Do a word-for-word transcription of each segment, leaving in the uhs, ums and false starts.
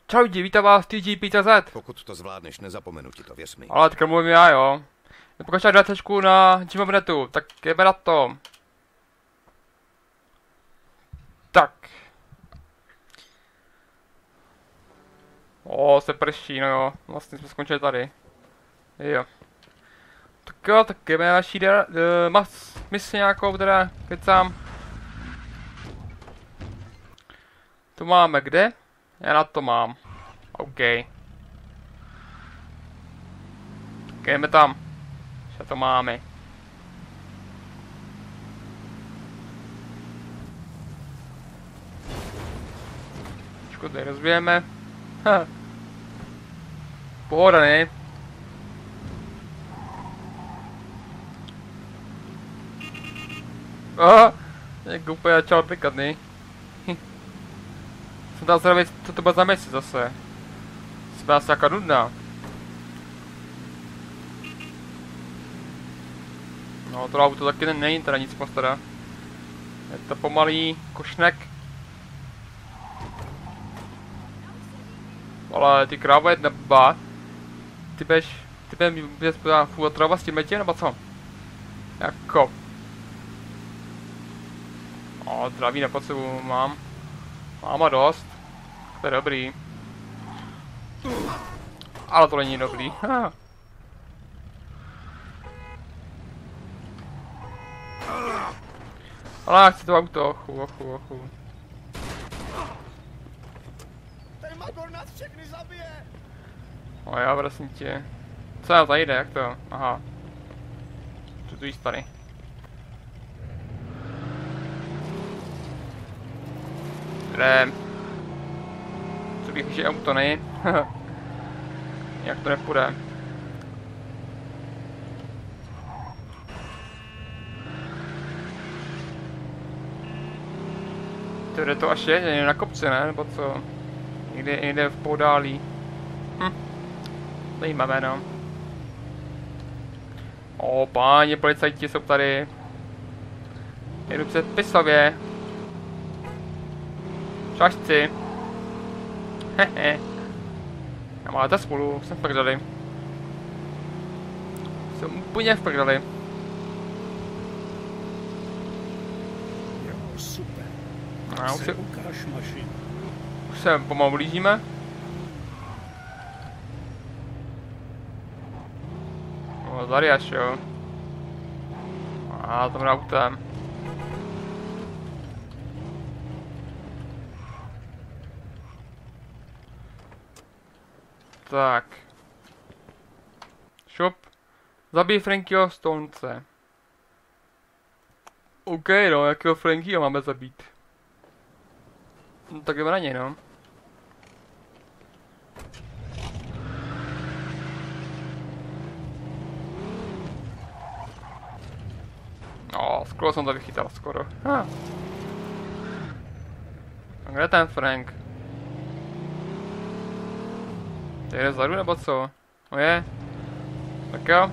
Čau lidi, vítám vás v T G P tečka C Z. Pokud to zvládneš, nezapomenu ti to, věř mi. Ale teďka mluvím já, jo. Pokažte dvacečku na Gmobnetu, tak jdeme na to. Tak. O, se prší, no jo. Vlastně jsme skončili tady. Jo. Tak jo, tak jdeme na naší uh, mas, misi nějakou, teda, kecám. Tu máme kde? Já na to mám. OK. Tak jdeme tam. Že to máme. Trošku tady rozbijeme. Pohoda, ne? Aha, jak úplně začal pikat, ne? Jsem tam zvědavý, co to bude za mesi zase. Jsem asi nějaká nudná. No to auto taky není teda nic moc teda. Je to pomalý košnek. Ale ty krávo je neba. Ty běž, ty běž, běž furt tráva s tím metě nebo co? Jako. O, zdraví na potřebu mám. Mám a dost. To je dobrý. Ale to není dobrý. Ale já chci to auto, ochu, ochu, ochu. Ten Magor nás všechny zabije! O já prosím tě. Co já zajde, jak to? Aha. Co tu jíst tady? Jdem. Co bych už je auto, ne? Jak to nepůjde? Kde to až je? Je na kopci, ne? Nebo co? Někde, někde v podálí. Hm. Zajímavé, no. O, páni policajti jsou tady. Jedu předpisově. Šašci. Hehe. Já máte spolu, jsem v prdeli. Jsem úplně v prdeli. Jo, super. A už se, ukáž mašinu. už se pomalu blížíme. No, tady až jo. A tam autem. Tak. Šup. Zabij Frankyho Stonce. OK, no, jakého Frankyho máme zabít? No, tak jdeme na něj, no. No, skoro jsem to vychytal, skoro. Ha. A kde je ten Frank? To jde vzadu nebo co? No je. Tak jo.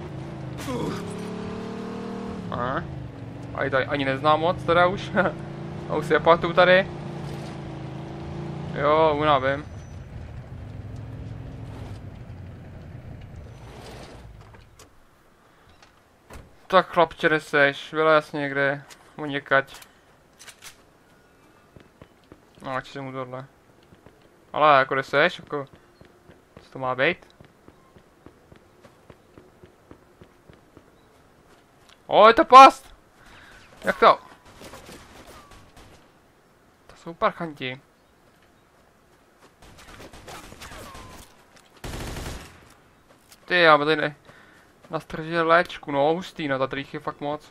Aha. A tady ani neznám moc teda už. A už si je pamatuju tady. Jo, unavím. Tak chlapče, kde seš? Vylez někde. Unikať. No, ať se mu tohle. Ale jako kde seš? Jako... Co to má být? O, je to past! Jak to? To jsou parchanti. Ty, já tady ne... Nastržil léčku, no hustý, no, tady jich je fakt moc.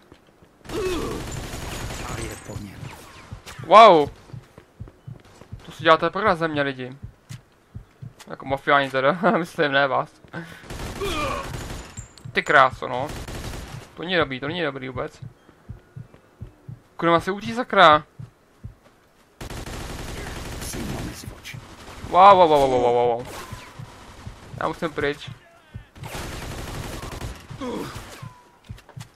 A je po něm. Wow! To si děláte pro na země, lidi. Jako mafiáni teda, myslím, ne vás. Ty kráso, no. To není dobrý, to není dobrý vůbec. Kurva se učí sakra. Wow, wow, wow, wow, wow, wow. Já musím pryč.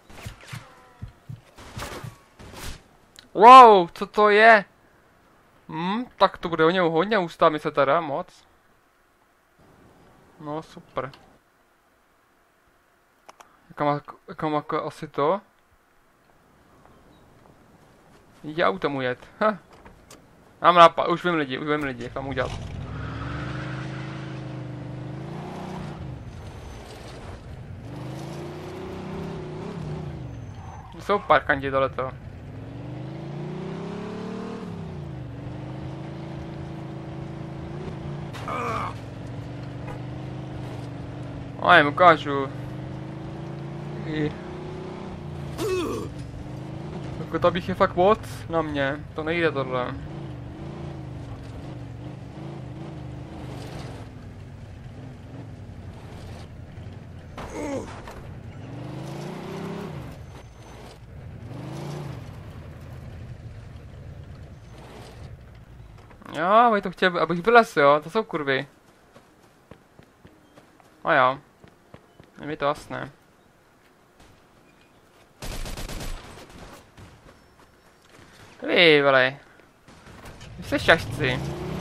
Wow, co to je? Hm, tak to bude hodně, hodně ústá mi se teda, moc. No, super. Jaká má, jaká má asi to? Jde autem ujet. Ha. Mám nápad, už vím lidi, už vím lidi, jak mám udělat. Jsou parkanti tohleto. A jim ukážu. I... Jako to bych je fakt moc na mě, to nejde tohle. Jo, oni to chtěli, abych vylez, jo, to jsou kurvy. A jo. Je mi to jasné. Vy vole. Vy jste šašci.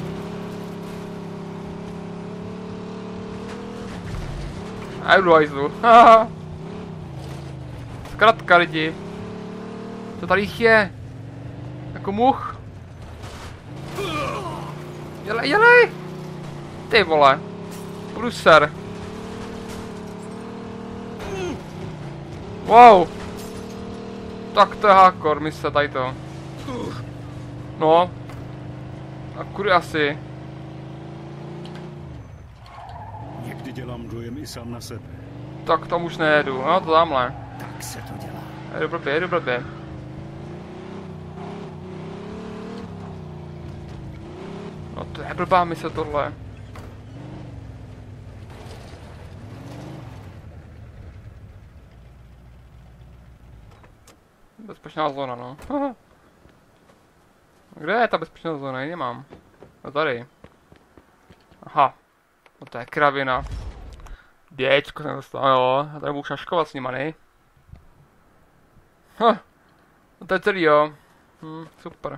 A jdu do hajzlu. Haha. Zkrátka lidi. Co tady jich je? Jako much. Jelej, jelej! Ty vole. Pruser. Wow. Tak to je hardcore, mise tady to. No. A kudy asi. Někdy dělám dojem i sám na sebe. Tak tam už nejedu, no to tamhle. Tak se to dělá. Jedu blbě, jedu blbě. No to je blbá mise tohle. Bezpečná zóna, no. Kde je ta bezpečná zóna? Ji nemám. No tady. Aha. No to je kravina. Děčko jsem dostal, jo. A tady budu šaškovat s nima, nej? Ha. No to je celý, jo. Hm, super.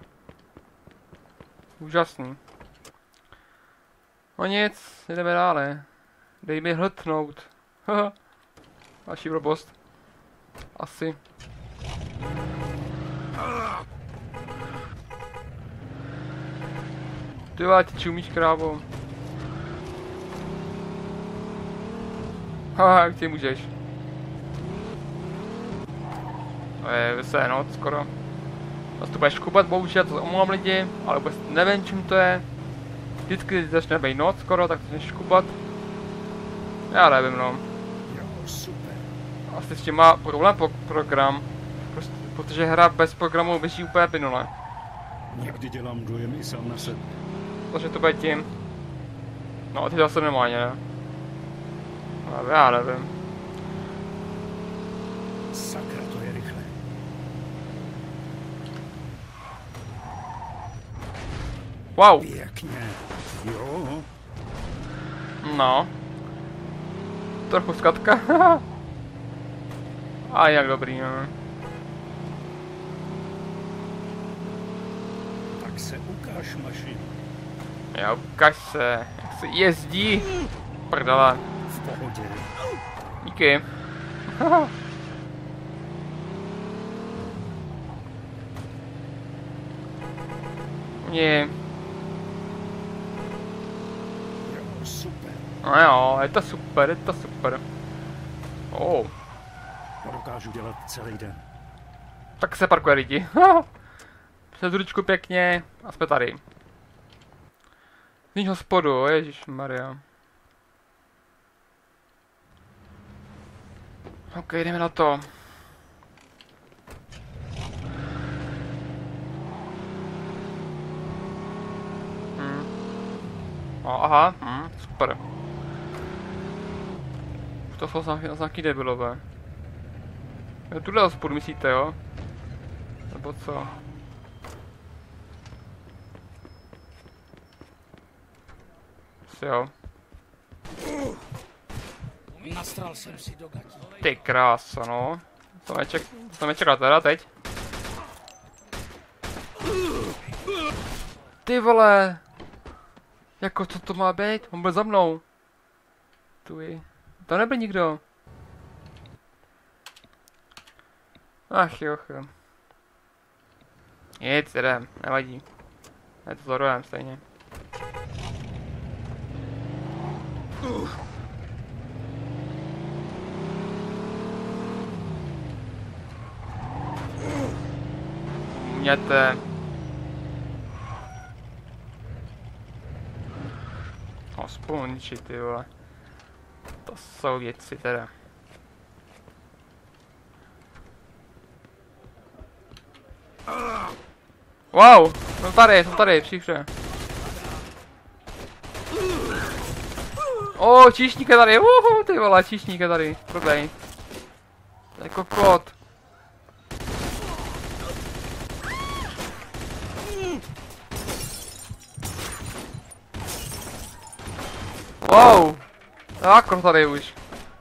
Úžasný. No nic, jdeme dále. Dej mi hltnout. Haha. Další blbost. Asi. Ty vole, ty čumíš krávo. Haha, jak ty můžeš. To je veselé noc skoro. Zase to budeš škubat, bohužel, to omlouvám lidi, ale vůbec nevím čím to je. Vždycky, když začne být noc skoro, tak to začneš škubat. Já nevím, no. Jo, super. Asi s tím má problém po program. Prostě, protože hra bez programu běží úplně plynule. Někdy dělám dojem i sám na sebe. Takže to bude tím. No, ty zase normálně, ne? No, já nevím. Sakra, to je rychle. Wow! Pěkně. Jo. No. Trochu zkatka. A jak dobrý, no. Tak se ukáž, mašinu. Jo, ukaž se, jak se jezdí. Prdele. V pohodě. Díky. Je. Jo, super. No jo, je to super, je to super. Oh. To dokážu dělat celý den. Tak se parkuje lidi. Přes ručku pěkně a jsme tady. Z hospodu, ježišmarja. Ok, jdeme na to. Hm. O, aha, hm, super. To jsou nějaký debilové. Jo, tuhle hospodu myslíte, jo? Nebo co? Asi jo. Nastral jsem si do gatí. Ty krása, no. To mě, ček to mě čeká teda teď. Ty vole! Jako co to má být? On byl za mnou. Tuji. To nebyl nikdo. Ach jo, jo. Nic, jdem, nevadí. Já to zhorujem stejně. Měte. Aspoň ty vole. To jsou věci teda. Wow, jsem tady, jsem tady, všichni. O, číšník je tady, uhu, ty vole, číšník je tady, prodej. Jako kot. Wow, jako tady už.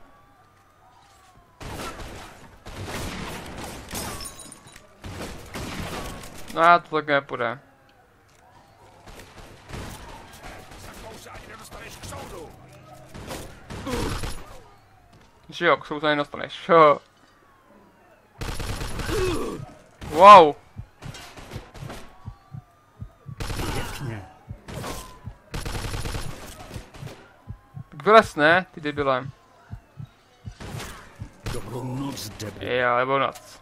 No, to tak nepůjde. Že jo, k soudu se nedostaneš. Wow. Pěkně. Tak vylez, ne? Ty debile. Dobrou noc, debil. Jo, nebo noc.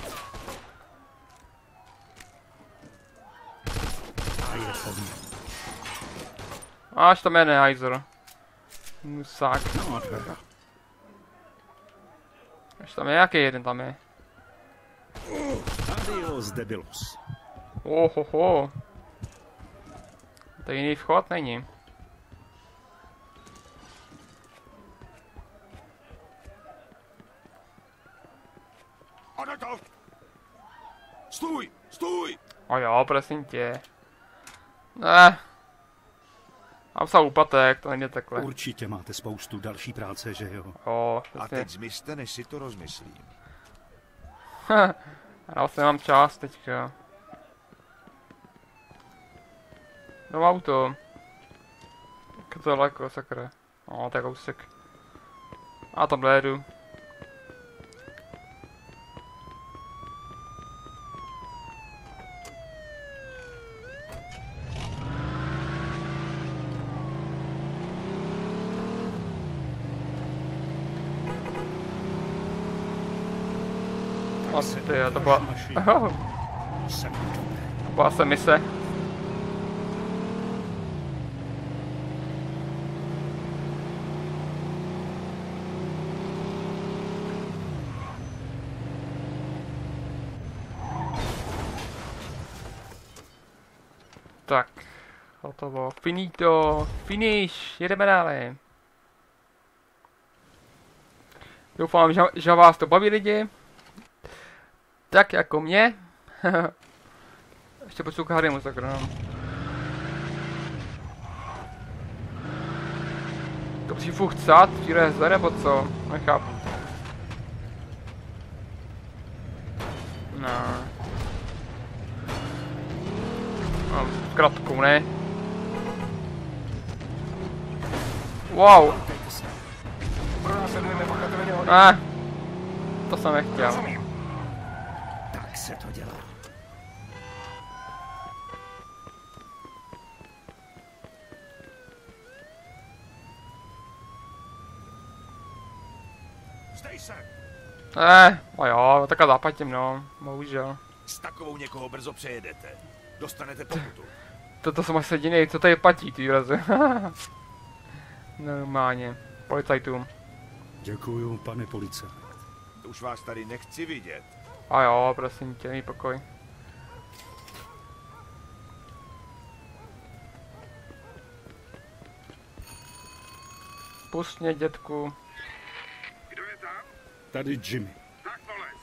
A je po mně. Až tam je nehajzer. Musák. No, teda. Až tam je, jaký jeden tam je? Adios, debilos. Ohoho. To jiný vchod není. Adakov! Stůj! Stůj! A jo, prosím tě. Ne. Mám se úpatek, to není takhle. Určitě máte spoustu další práce, že jo? Jo, A přesně. teď zmizte, než si to rozmyslím. Já vlastně mám čas teďka. No auto. Jak je to daleko, sakra. No, tak kousek. A tam dojedu. Asi ty, to byla... Jsem To byla se mise. Tak, hotovo. Finito, finish, jedeme dále. Doufám, že, že vás to baví lidi. Tak jako mě. Ještě poslouchá Harrymu sakra, no. To musí furt chcát, včíre zde nebo co? Nechápu. No. No, krátkou, ne? Wow. Ne. To jsem nechtěl. Tak se to dělá. Zdej se! Ne, a jo, takhle zaplatím, no. Bohužel. S takovou někoho brzo přejedete. Dostanete pokutu. Toto jsem asi jediný, co tady platí, ty razy. Normálně. Policajtům. Děkuju, pane policajt. Už vás tady nechci vidět. A jo, prosím tě, mý pokoj. Pust mě, dětku. Kdo je tam? Tady Jimmy. Tak polez.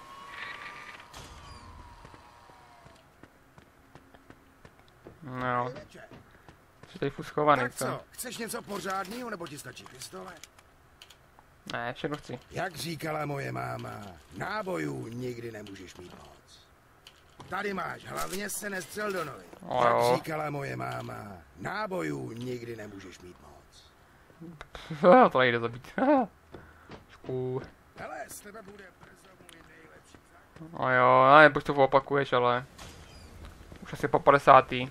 No, jsi tady furt schovaný, Tak co? co, chceš něco pořádného, nebo ti stačí pistole? Ne, všechno chci. Jak říkala moje máma, nábojů nikdy nemůžeš mít moc. Tady máš, hlavně se nestřel do nohy. O Jak jo. říkala moje máma, nábojů nikdy nemůžeš mít moc. To nejde zabít. Šku. Hele, z tebe bude brzo můj nejlepší zákon. A jo, já nevím, proč to opakuješ, ale... Už asi po padesátý.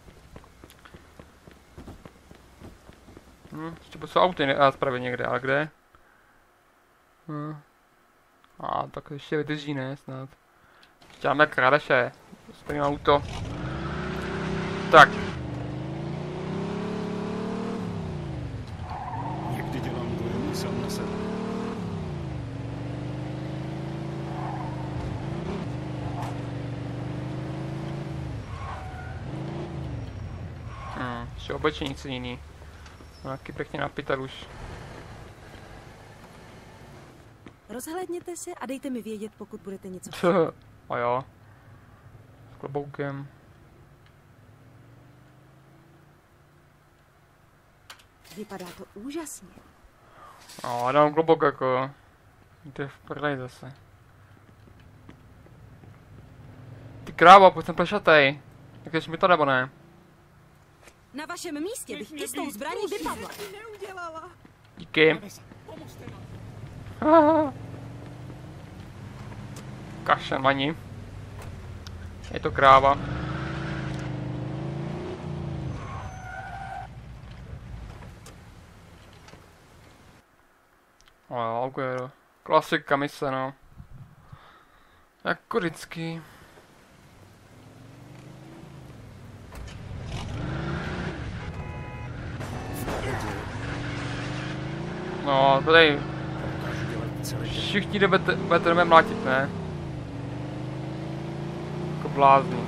Hm, ještě jsou auty na zpravě někde, ale kde? Hm. A tak ještě vydrží, ne, snad. Ještě máme krádeše. Splníme auto. Tak. Někdy dělám dojem i sám na sebe. Hm, ještě oblečení nic jiný. Nějaký pěkně napitel už. Rozhlédněte se a dejte mi vědět, pokud budete něco. A jo. S kloboukem. Vypadá to úžasně. No, já dám klobouk jako... Jde v prdeli zase. Ty krávo, pojď sem plešatej. Jak mi to nebo ne? Na vašem místě bych i s tou zbraní vypadla. Díky. Kašemani. Je to kráva. O jo, okay. Klasika mise, no. Jako vždycky. No, tady Dokážu dělat celý den. všichni jdete, budete jdeme mlátit, ne? Jako blázni.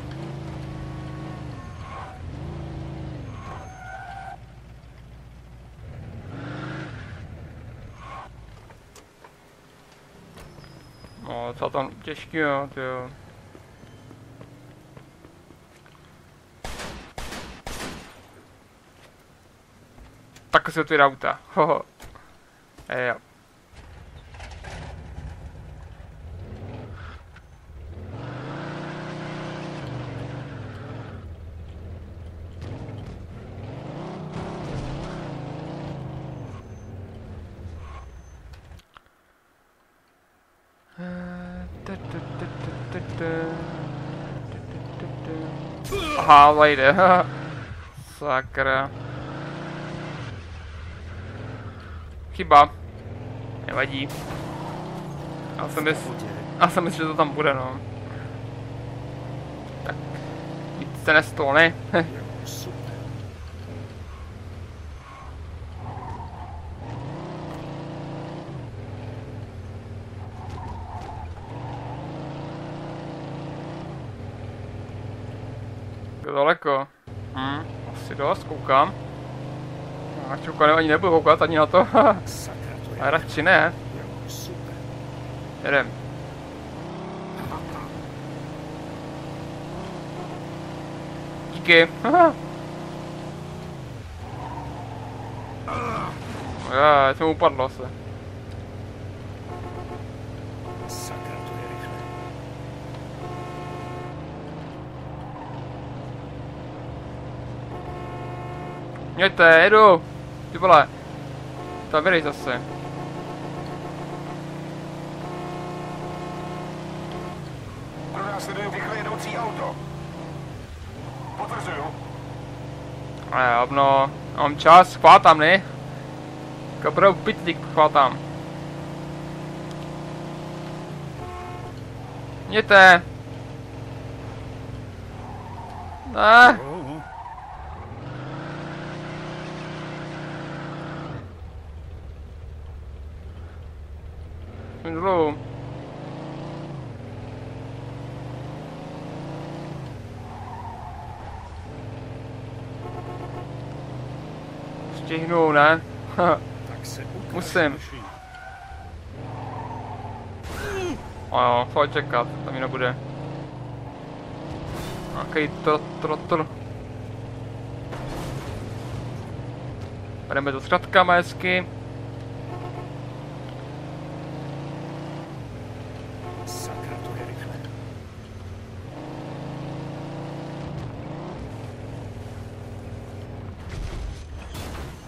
No, co tam těžký, jo, tyjo. Tak se otvírá auta, hoho. E, jo. Aha, vejde. Sakra. Chyba. Nevadí. Já jsem myslel, já jsem myslel, že to tam bude, no. Tak. Víc se nestalo, ne? Super. Je daleko. Hm, asi dost, koukám. A čuka ani nebudu koukat ani na to. Sakra, to je A radši ne. super. Jedem. Díky. Já, jsem upadlo se. Sakra, to je rychle. Mějte, jedu. Ty vole. To vydej zase. Pronásleduju rychle jedoucí auto. Potvrzuju. A já, no. Mám čas, chvátám, ne? Dobrou pitlík chvátám. Mějte. Ne. Oh, Dolů. Stihnu, ne? tak se ukáž, Musím. naši. O jo, pojď čekat, to mi nebude. Nějaký trotl. Jdeme to s kratkama hezky. Sakra, to je rychle.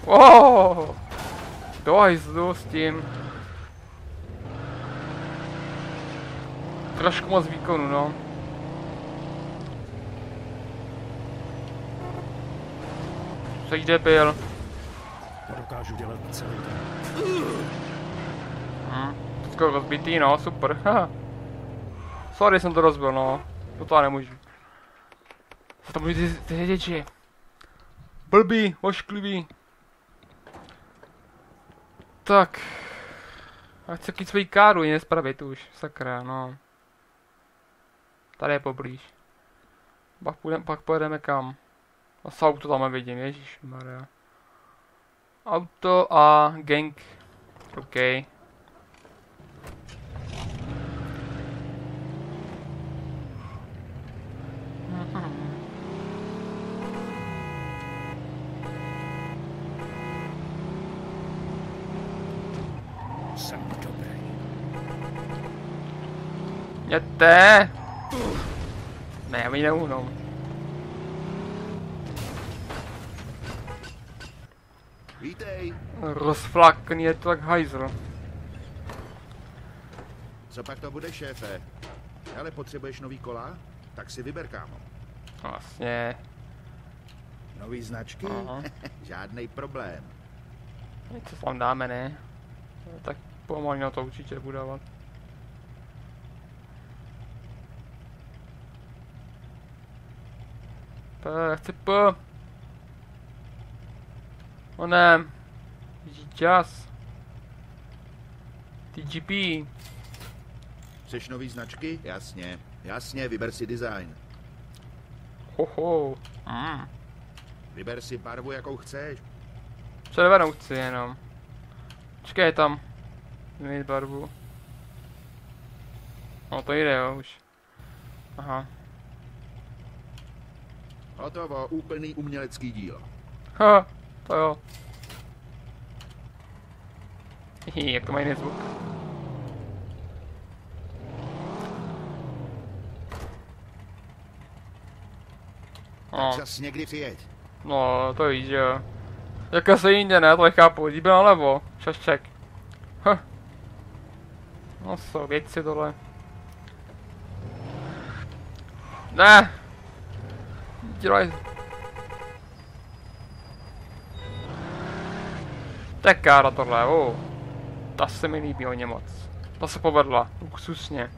Oh, do hajzlu s tím. Trošku moc výkonu, no. Jsi debil. To dokážu dělat celý den. Hm, to skoro rozbitý, no, super. Haha. Sorry, jsem to rozbil, no. To nemůžu. Co to můžu ty, ty děti? Blbý, ošklivý. Tak. A chci pít svoji káru, ji nespravit už, sakra, no. Tady je poblíž. Pak, půjdem, pak pojedeme kam? A auto tam vidím, ježišmarja. Auto a gang. OK. Jsem dobrý. Jděte! Ne, my neuhnou. Vítej. Rozflakný je to jak hajzl. Co pak to bude, šéfe? Ale potřebuješ nový kola? Tak si vyber, kámo. Vlastně. Nový značky? Aha. Žádnej problém. Co tam dáme, ne? Tak pomalu na to určitě budu dávat. P, já chci P. O ne. Čas. T G P. Chceš nový značky? Jasně. Jasně, vyber si design. Hoho. Mm. Vyber si barvu, jakou chceš. Červenou chci jenom. Počkej tam. Změnit barvu. No to jde jo už. Aha. Hotovo, úplný umělecký dílo. Ha, to jo. Hihi, jak to má jiný zvuk. No, Čas někdy přijeď. no, to víš, že jo. Jaká se jinde, ne? To nechápu. Líbí nalevo. Šašček. Huh. No jsou věci tohle. Ne! Dělaj. To je kára tohle, oh. Ta se mi líbí hodně moc. Ta se povedla, luxusně.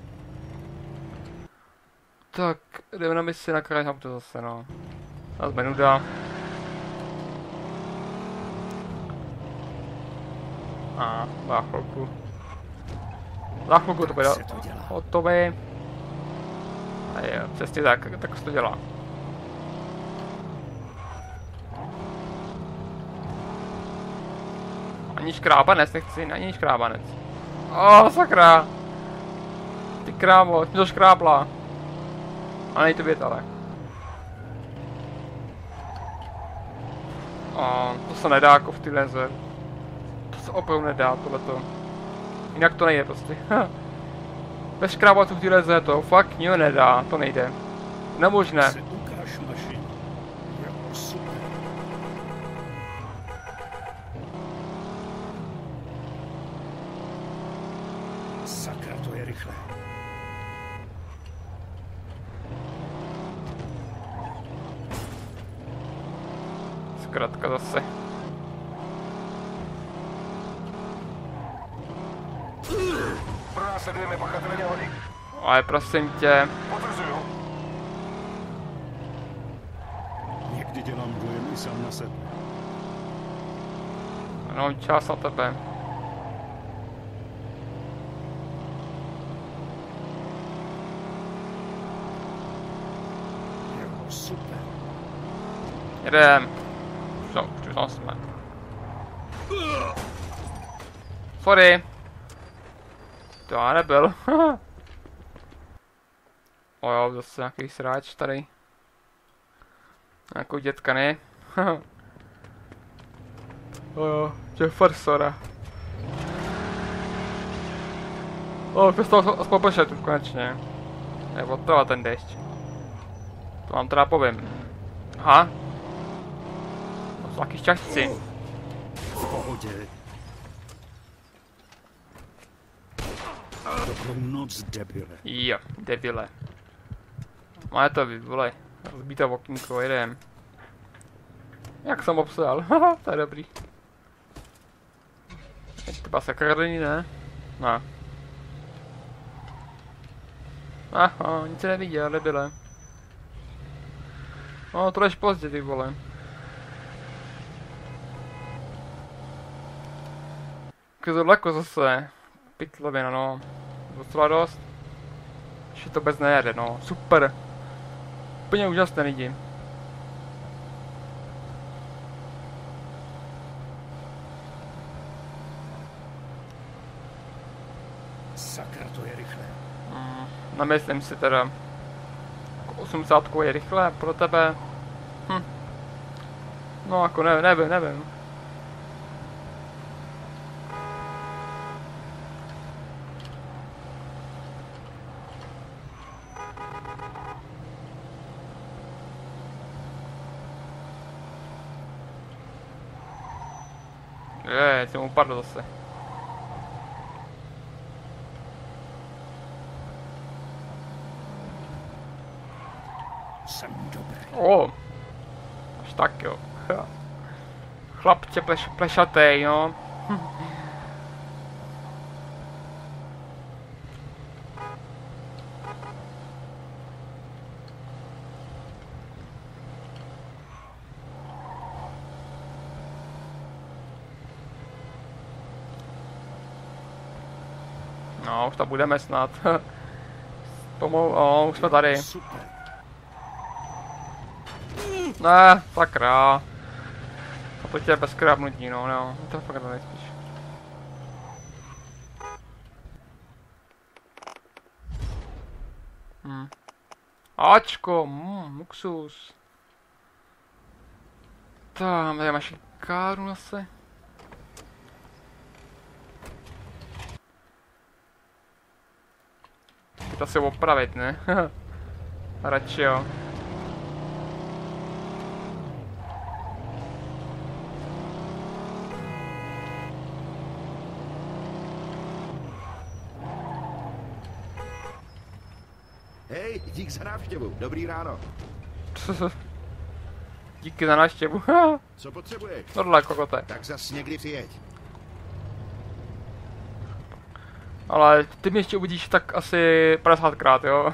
Tak, jdeme na misi na kraj auto zase, no. Zase nuda. A, za chvilku. Za chvilku to bude hotové. A jo, přesně tak, tak se to dělá. Ani škrábanec nechci, ani škrábanec. O, oh, sakra! Ty krávo, jsi to škrábla. A nej to vět, ale. O, to se nedá jako v ty leze. To se opravdu nedá, tohleto. Jinak to nejde prostě. Bez škrábaců v ty leze to fakt nikdo nedá, to nejde. Nemožné. Se ukáž mašinu. Jo, super. Sakra, to je rychle. Zkrátka zase. Pronásledujeme pachatele nehody. Ale prosím tě. Potvrzuju. Někdy dělám dojem i sám na sebe. No, čas na tebe. Jo, super. Jedem. Co, už tam jsme. Sorry. To já nebyl. O jo, zase nějaký sráč tady. Nějakou dětka, ne? O jo, Jeffersona. O, to z toho aspoň pošetu konečně. Je od toho ten dešť. To vám teda povím. Aha. To jsou taky šťastci. V pohodě. Dobrou noc, debile. Jo, debile. Má to být, vole. Rozbítá okýnko, jedem. Jak jsem obsal, haha, to je dobrý. Je třeba sakrný, ne? No. Aha, nic neviděl, debile. No, to jdeš pozdě, ty vole. Když to daleko zase. Pytlovina, no. Docela dost. Ještě to bez nejede, no. Super. Úplně úžasné lidi. Sakra, to je rychle. Mm, namyslím si teda. osmdesát je rychle pro tebe. Hm. No jako ne, nevím, nevím. Je, jsem upadl zase. Jsem dobrý. O, až tak jo. Chlapče pleš, plešatej, no. No, už tam budeme snad. Pomalu, o, už jsme tady. Super. Ne, sakra. A to tě bez krábnutí, no, no, to fakt nejspíš. Hm. Ačko, mm, luxus. Tam, tady máš káru zase. To si opravit, ne? Radši jo. Hej, dík za návštěvu. Dobrý ráno. Díky za návštěvu. Co potřebuješ? Tohle kokote. Tak zas někdy přijeď. Ale ty mě ještě uvidíš tak asi padesátkrát, jo?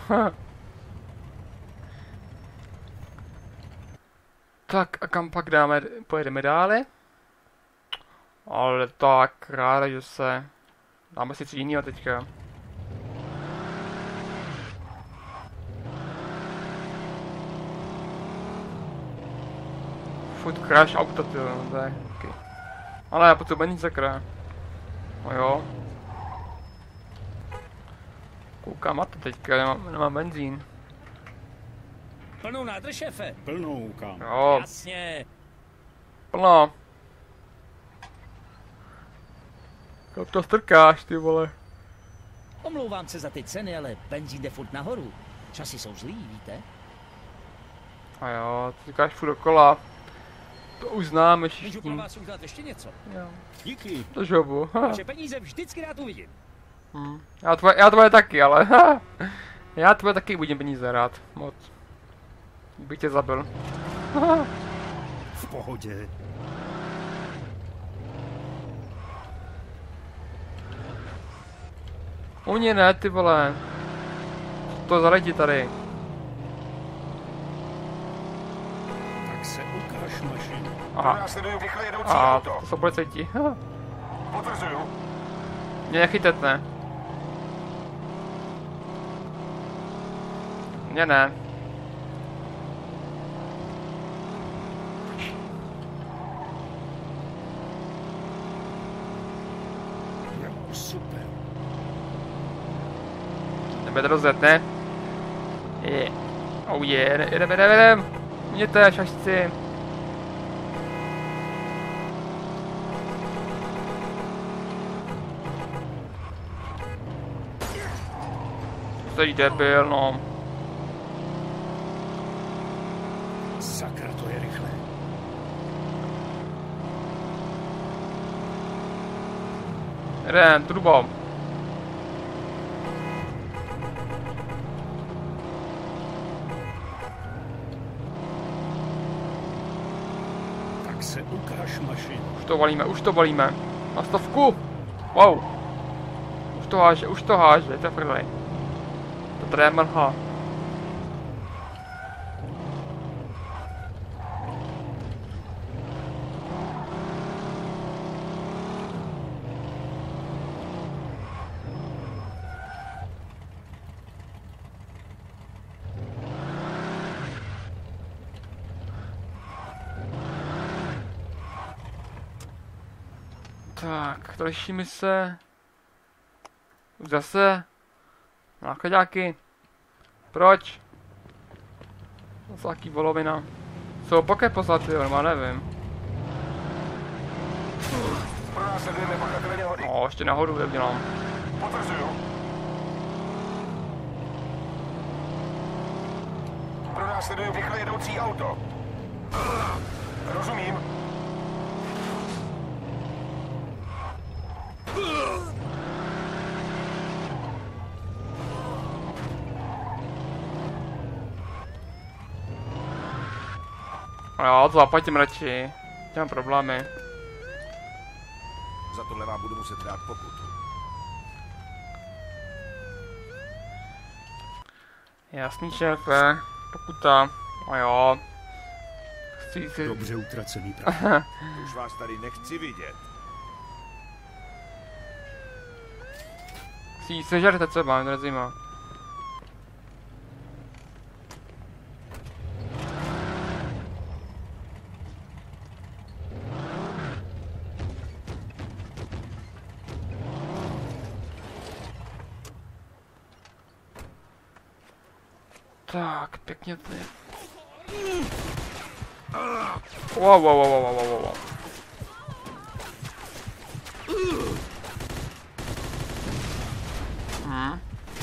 Tak a kam pak dáme, pojedeme dále? Ale tak, ráda, že se... Dáme si něco jinýho teďka. Furt crash auto, tyjo, to je okay. Ale já potřebuji nic sakra. No jo. Koukám na to teďka, nemám, nemám benzín. Plnou nádrž, šéfe. Plnou, kam. Jo, Jasně. plno. Kam to strkáš, ty vole. Omlouvám se za ty ceny, ale benzín jde furt nahoru. Časy jsou zlý, víte? A jo, ty říkáš furt dokola. To už známe Můžu všichni. pro vás udělat ještě něco. Jo, Díky. to žobu. Vaše peníze vždycky rád uvidím. Hm. Já tvoje, já tvoje taky, ale já tvoje taky budím peníze rád, moc. Bych tě zabil. V pohodě. U mě ne, ty vole. Co to za lidi tady? Tak se ukáž, mašinu. Aha. A to, to jsou policajti. Potvrzuju. Mě nechytete. Mě ne. Super. Jdeme rozjet, ne? Je. Oh je, jdeme, jdeme, jdeme. Mějte, šašci. Jsi debil, no. Sakra, to je rychle. Jdem, turbo. Tak se ukáž, mašin. Už to valíme, už to valíme. Na stovku. Wow. Už to háže, už to háže, to je prdeli. To tady je mrha. Tak, další mise. Zase. Nákladáky. Proč? Zase jaký volovina. Co opaké poslat, jo, já nevím. Pronásledujeme pachatele nehody. No, ještě nahoru jak dělám. Potvrzuju. Pronásledujeme rychle jedoucí auto. Rozumím. Jo, to zaplatím radši. Mám problémy. Za tohle vám budu muset dát pokutu. Jasný, šéfe. Pokuta. A jo. Chci si... Dobře utracený prach. Už vás tady nechci vidět. Chci sežerte třeba, mě nezajímá. Tak, pěkně tady. Wow, wow, wow, wow, wow, wow, wow. Hmm.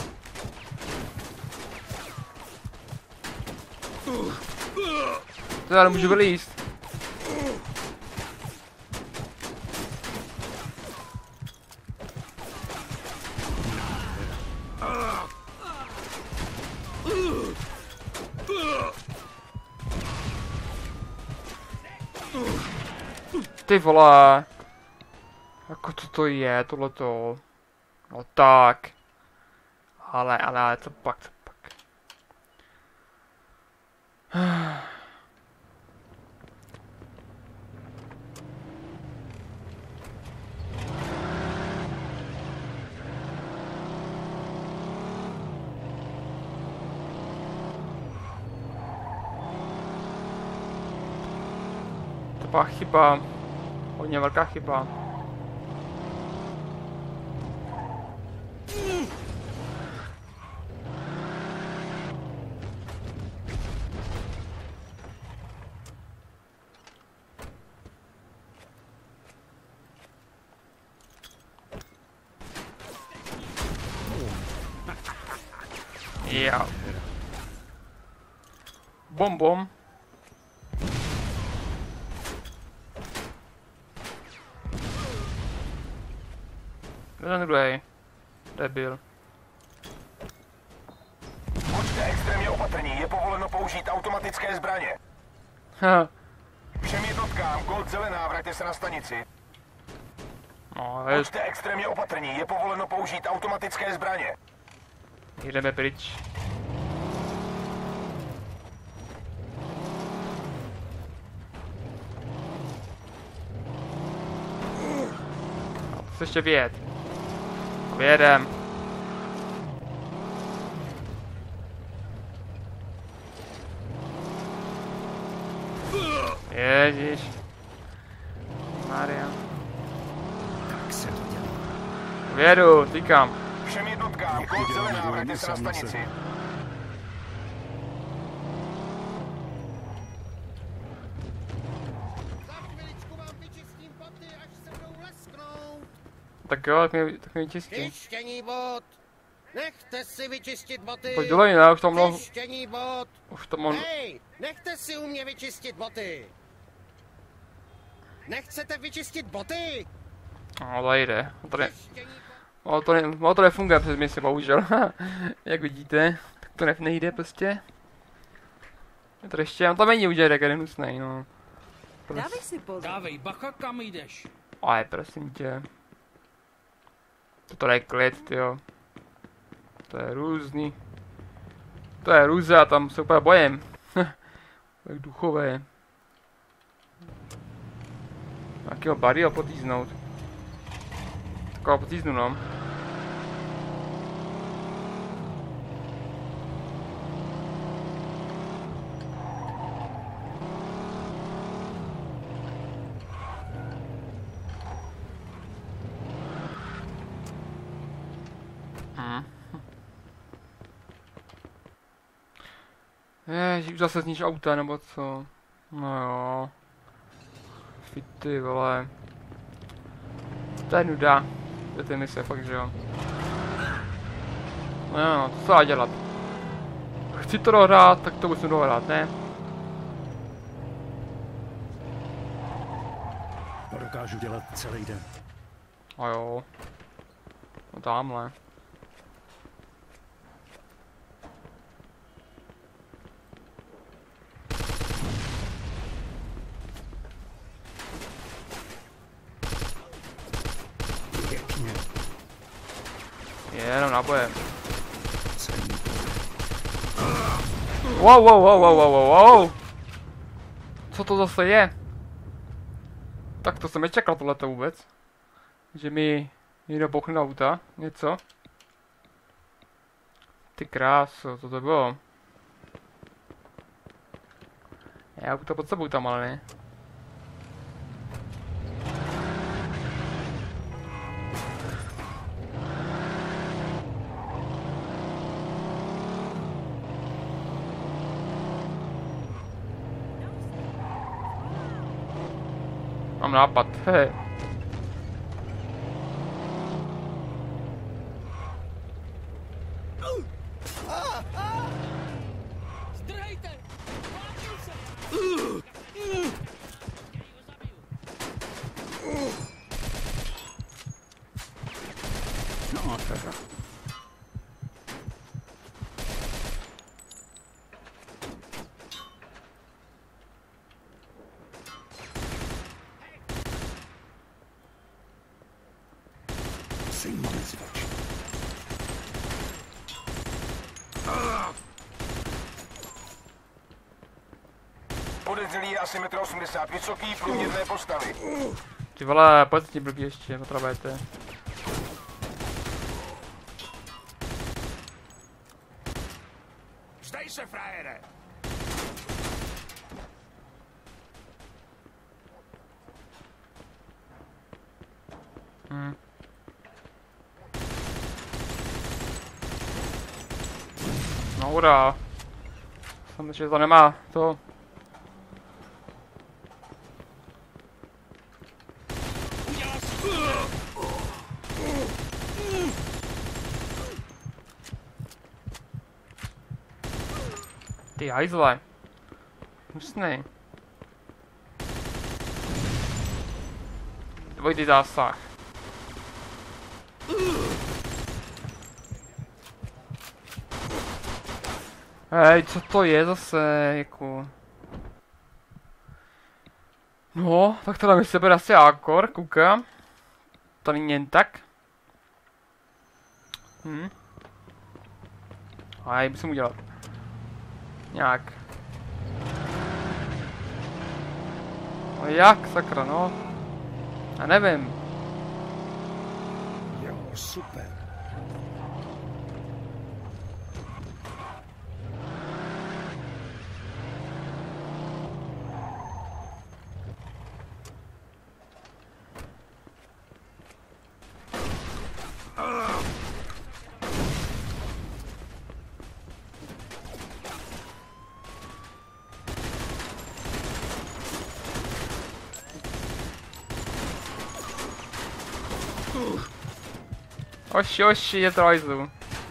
To já nemůžu vylízt. Ty vole. Jako co to je, tohleto. No tak. Ale, ale, ale, co pak, co pak. To byla chyba. Hodně velká chyba. Yeah. Bom bom. Ten druhý. Debil. Buďte extrémně opatrní, je povoleno použít automatické zbraně. Ha. Všem jednotkám, Gold zelená, vraťte se na stanici. No, je, Buďte extrémně opatrní, je povoleno použít automatické zbraně. jdeme pryč. No, to se ještě vyjet. Vyjedem. Ježíš. Maria. Tak se to dělá. Vědu, týkám. Všem jednotkám, Gold zelená, vraťte se na stanici. Tak jo, tak mi, tak mi čistí. Čištění bot! Nechte si vyčistit boty! Pojď dolej, ne, už to mnoho, Čištění bot! už to mnoho, Hej, nechte si u mě vyčistit boty! Nechcete vyčistit boty? No, tady jde. Motor, ne... motor, ne... motor nefunguje přes misi, bohužel. Jak vidíte, tak to ne... nejde prostě. Je to ještě, on to není udělat, jak je hnusnej, no. Prostě... Dávej si pozor. Dávej bacha, kam jdeš. Ale prosím tě. Toto je klid, tyjo. To je různý. To je růze a tam se úplně bojím. Tak duchové. Jakýho Barryho potýznout. Takového potýznu, no. Ježiš, už zase zníš auta, nebo co? No jo. Fity, vole. To je nuda. To je ty mise, fakt, že jo. No jo, co se dá dělat? Chci to dohrát, tak to musím dohrát, ne? To dokážu dělat celý den. No jo. No tamhle. Jenom nabojem. Wow, wow, wow, wow, wow, wow, wow. Co to zase je? Tak to jsem nečekal tohleto vůbec. Že mi někdo bouchne auta, něco. Ty kráso, co to bylo? Já auta pod sebou tam, ale ne. Mám nápad, hej. Zdrhejte! Vlátil se! No, teda. Podezřelý je asi metr osmdesát, vysoký, průměrné postavy. Ty vole, pojď ti blbý ještě, potřebujete. Vzdej se, frajere! Hm. No hurá. Samozřejmě, že to nemá to. Ty hajzle. Hnusnej. Dvojitý zásah. Hej, co to je zase, jako... No, tak to mi sebe asi akor, koukám. To není jen tak. Hm. A já musím udělat. Nějak. No jak, sakra, no. Já nevím. Jo, super. Oši, oši, je to hajzlu.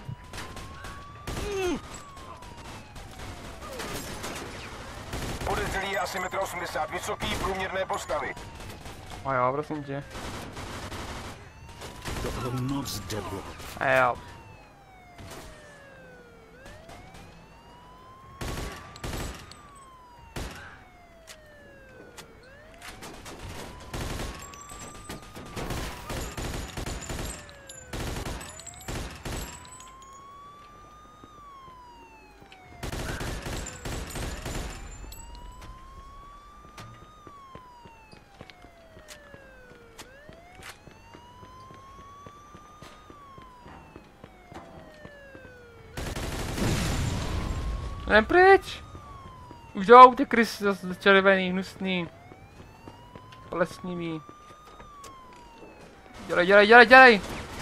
Podezřelý je asi metr osmdesát, vysoký, průměrné postavy. A jo, prosím tě. Dobrou noc, Debo. A jo. Jdem pryč! Už jdou ty krysy zase červený, hnusný. Plesnivý. Dělej, dělej, dělej, dělej!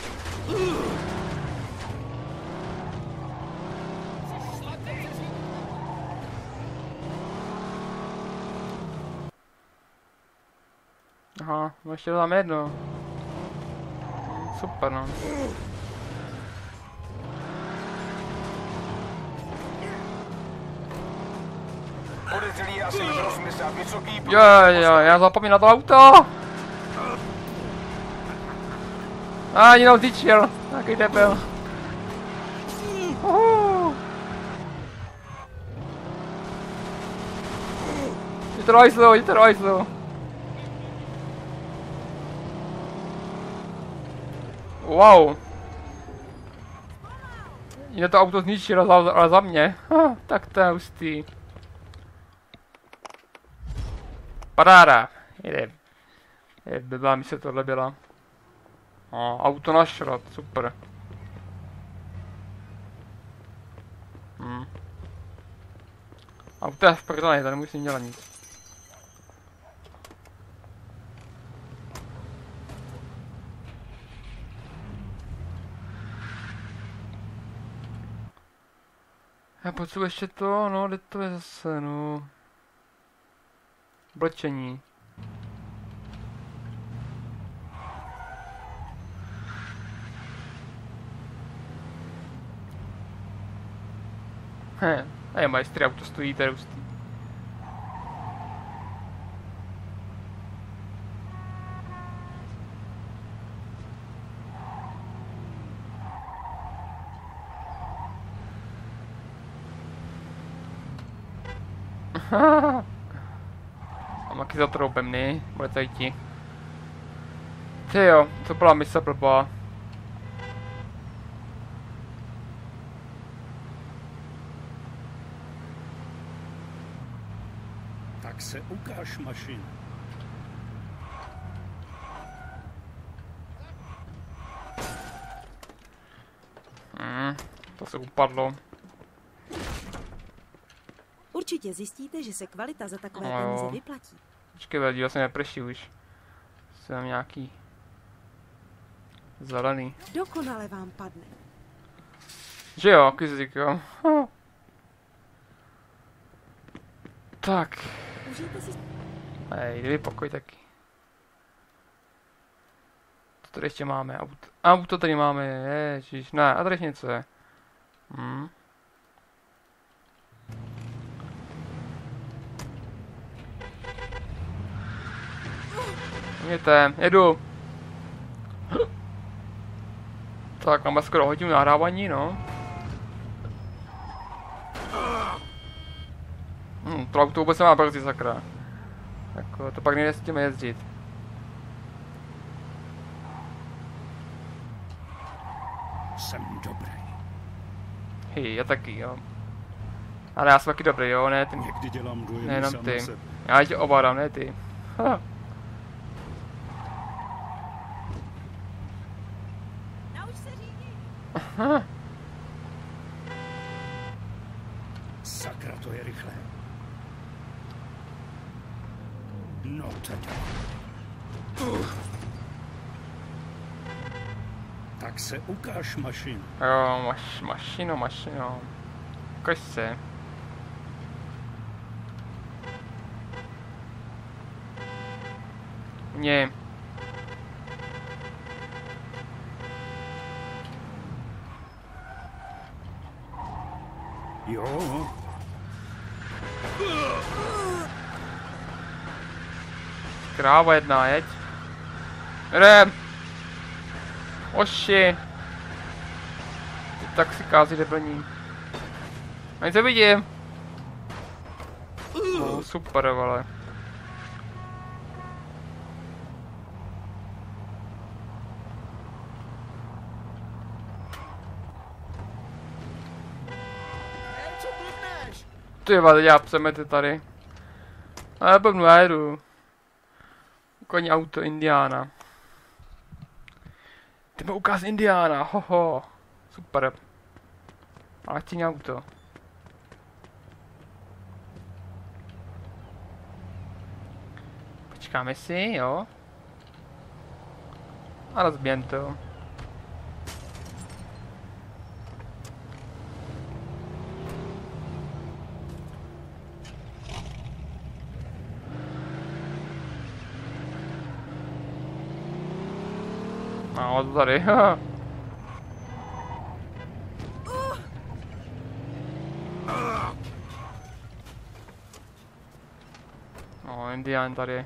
Aha, no ještě tam jedno. Super no. Podezřelý je asi metr osmdesát, vysoký... Jo, jo, já zapomínám na to auto! A jinou tyčil, nějaký debil. Uhu. Je to rajslo, je to rajslo. Wow. Jiné to auto zničilo za, ale za mě. Ha, tak to je hustý. Paráda. Jde. Je blbá mi se tohle byla. O, auto na šrot, super. Hm. Auto je v prdele, to nemusím dělat nic. Já potřebuji ještě to, no, kde to je zase, no. Blčení. He, a je majstry, auto stojí, to je hustý. A maky za troubem, ne? Bude to jít. Ty jo, to byla mise blbá. Tak se ukáž, mašina. Hmm, to se upadlo. Určitě zjistíte, že se kvalita za takové No jo. peníze vyplatí. Počkej, díval se neprší už. Jsem nějaký zelený. Dokonale vám padne. Že jo, kyzik, jo. Hm. Tak. Užijte si... Hej, dej pokoj taky. Co tady ještě máme? Auto. Auto tady máme, ježiš, ne, a tady ještě něco je. Hm. Mějte, jedu. Tak, máme skoro hodinu nahrávání, no. Hm, to auto vůbec nemá brzy, sakra. Jako, to pak nejde s tím jezdit. Jsem dobrý. Hej, já taky, jo. Ale já jsem taky dobrý, jo, ne ty. Někdy dělám dojem Nejenom sám ty. na sebe. Já tě ovládám, ne ty. Ha. Nauč se řídit! Aha. Sakra, to je rychlé. No teda. Tak se ukáž, mašin. Jo, maš, mašino, mašino. Ukaž se. Nie. Jo, Kráva jedna, jeď. Jdem. Oši. Ty taxikáři debilní. Ani se vidím. Oh, super, vole. Co blbneš? Ty vole, já přemete tady. A já blbnu, já jedu. Koní auto Indiána. Ty mi ukáz Indiána, hoho. Super. Ale chtěň auto. Počkáme si, jo. A rozběn to. No, to tady, haha. No, Indián tady.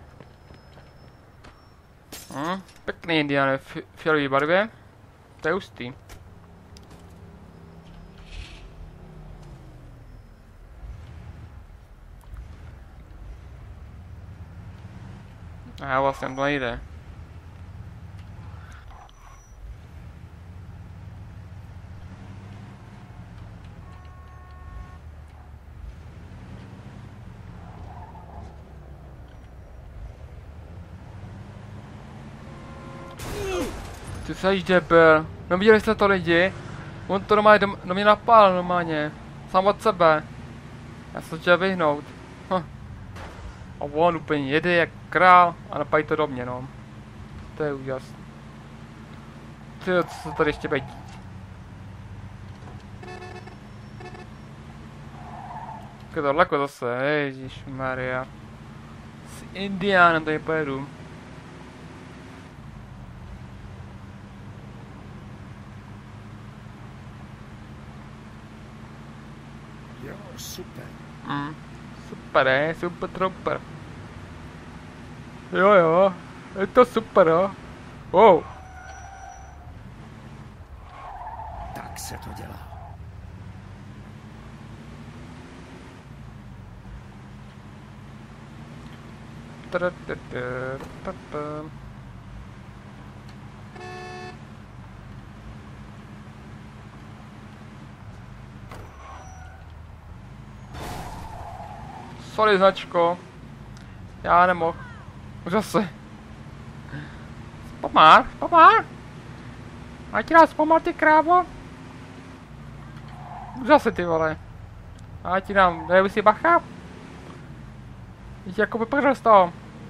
Hm, pěkný Indián v fi fialové barvě. To je hustý. A já vlastně to nejde. Ty jsi debil. No viděli jste to lidi? On to normálně do, do mě napál normálně. Sám od sebe. Já se to chtěl vyhnout. Hm. A on úplně jede jak král a napálí to do mě, no. To je úžas. Ty, co se tady ještě bedí? Tak je to daleko zase, ježišmarja. S Indiánem tady pojedu. Jo, super. Mm. Super, je, super trooper. Jo, jo, je to super, jo. Wow. Tak se to dělá. Sorry, značko. Já nemohl. Už zase. Pomár, pomár. A ti nás pomár, ty krávo. Už zase, ty vole. A ti dám, dej si bacha. Jdi jako vypadl z toho.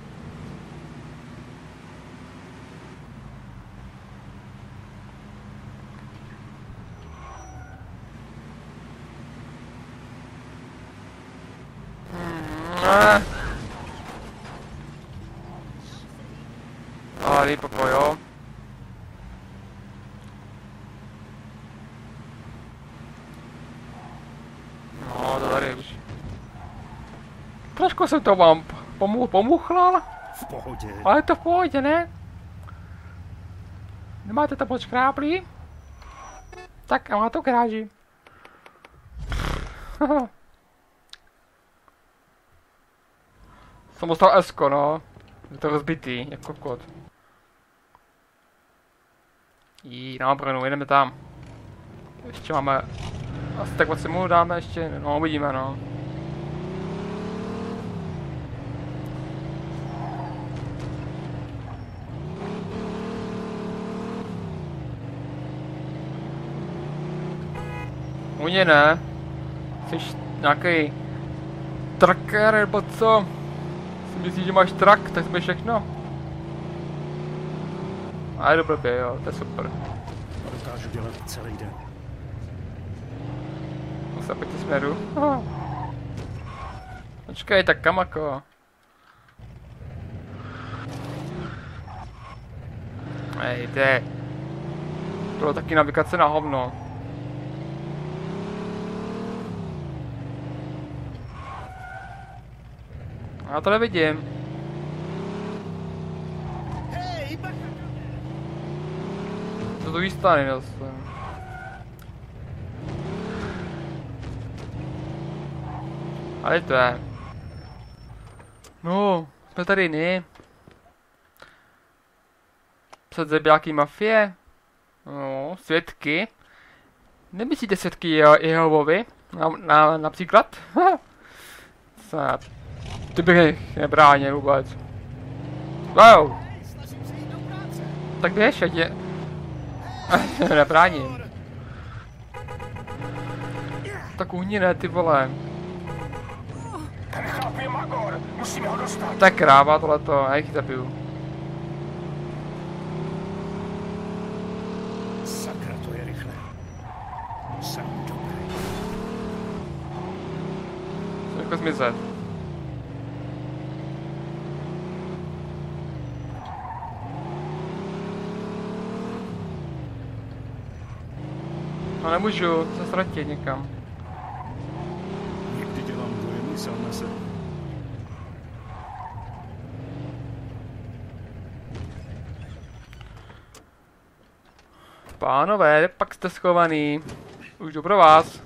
Ale popo, jo. No, to tady už. Trošku jsem to vám pomu pomuchlal. V pohodě. Ale je to v pohodě, ne? Nemáte to moc škráblí? Tak a má to kráži. Jsem dostal esko, no. Je to rozbitý, jako kot. Jí, na obranu, jdeme tam. Ještě máme... Asi tak moc si mu dáme ještě, no uvidíme, no. U mě ne. Jsi nějaký trucker nebo co? Si myslíš, že máš trak, tak jsme všechno. A je to blbě, jo, to je super. To dokážu dělat celý den. Zase pojďte směru. Aha. Počkej, tak kam jako? Ej, jde. To bylo taky navigace na hovno. Já to nevidím. Hej, bacha! To druhé strany zase. Ale to je. No, jsme tady ne. Před zabijáky mafie. No, svědky. Nemyslíte svědky Jehovovi? Na, na, například? Snad. Ty bych nebránil vůbec. Wow. Tak běž, ať je... Nebráním. Tak uhni ne, ty vole. Ten chlap je magor, musíme ho dostat. To je kráva tohleto, já jich zabiju. Sakra, to je rychle. Jsem dobrý. Jsem jako zmizet. No nemůžu se ztratit někam. Někdy dělám dojem i sám na sebe. Pánové, pak jste schovaný. Už jdu pro vás.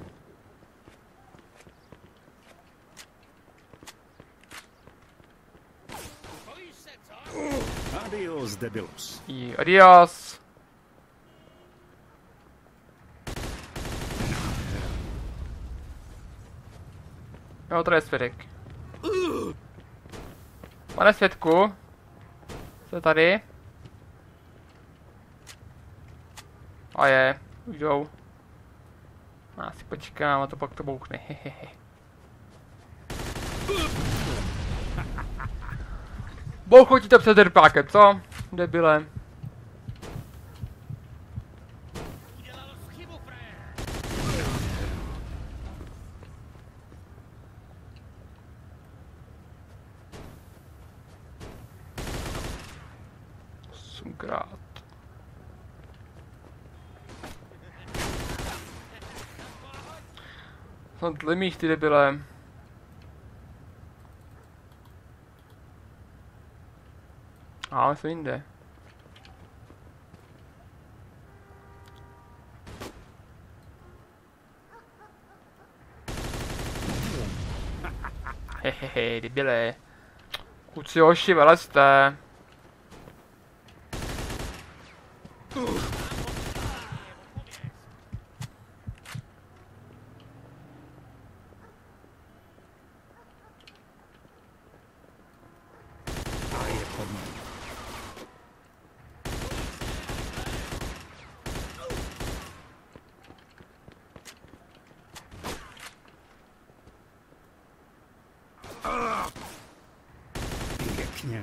Adios, debilos. I adios. Jo, to je svědek. Pane svědku. Jste tady? A je, už jdou. Já si počkám a to pak to bouchne, hehehe. Bouchlo ti to před derpákem, co? Debile. Osmkrát. Jsem tlemích, ty debile. Ale co jinde. Hehehe, debile. Kuci hoši, vylezte. Pěkně.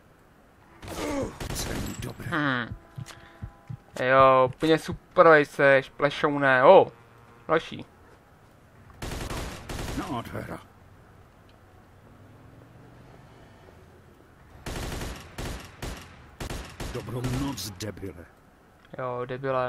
Jsem dobrý. Hmm. Jo, úplně super seš, plešouné. O, další. Nádhera. Dobrou noc, debile. Jo, debile.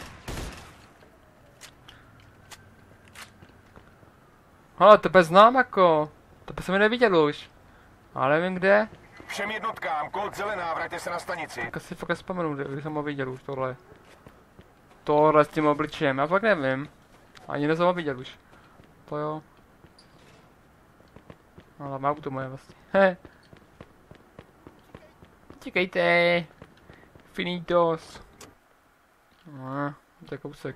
Ale tebe znám jako. Tebe jsem mi neviděl už. Ale nevím kde. Všem jednotkám, kód zelená, vraťte se na stanici. Tak si fakt vzpomenu, kde jsem ho viděl už tohle. Tohle s tím obličejem, já fakt nevím. Ani nezem ho viděl už. To jo. Ale má to moje vlastně. He. Čekejte. Finitos. No, to je kousek.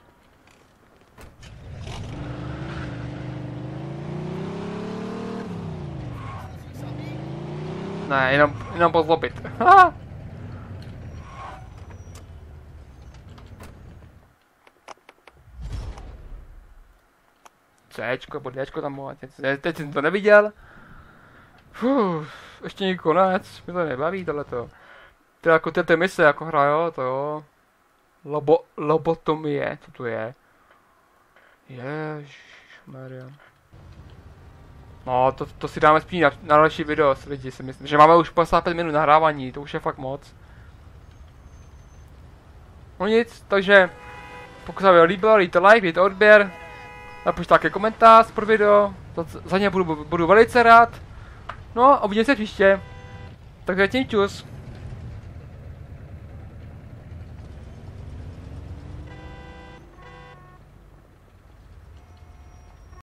Ne, jenom, jenom pozlobit. Cčko, pod Dčko tam bylo, teď, teď jsem to neviděl. Fuh, ještě není konec, mě to nebaví tohleto. To je jako ty, ty mise, jako hra, jo, to jo. Lobo, lobotomie, co to je? Ježišmarja. No, to, to si dáme spíš na, na další video, lidi, si myslím, že máme už padesát pět minut nahrávání, to už je fakt moc. No nic, takže pokud se vám líbilo, dejte like, dejte odběr, napište také komentář pro video, za, za ně budu, budu velice rád. No a uvidíme se příště. Takže tím čus.